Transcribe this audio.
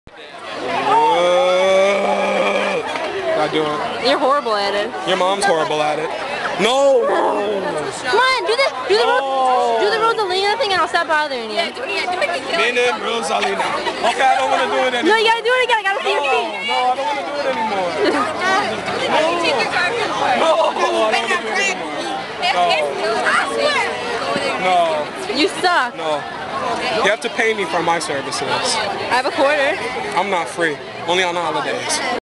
Not doing it. You're horrible at it. Your mom's horrible at it. No! Come on, do the Rosalina thing and I'll stop bothering you. Mina Rosalina. Okay, I don't want to do it anymore. No, you gotta do it again. I gotta see your feet. No, I don't want to do it anymore. No, I don't want to do it anymore. No. You suck. No. You have to pay me for my services. I have a quarter. I'm not free. Only on holidays.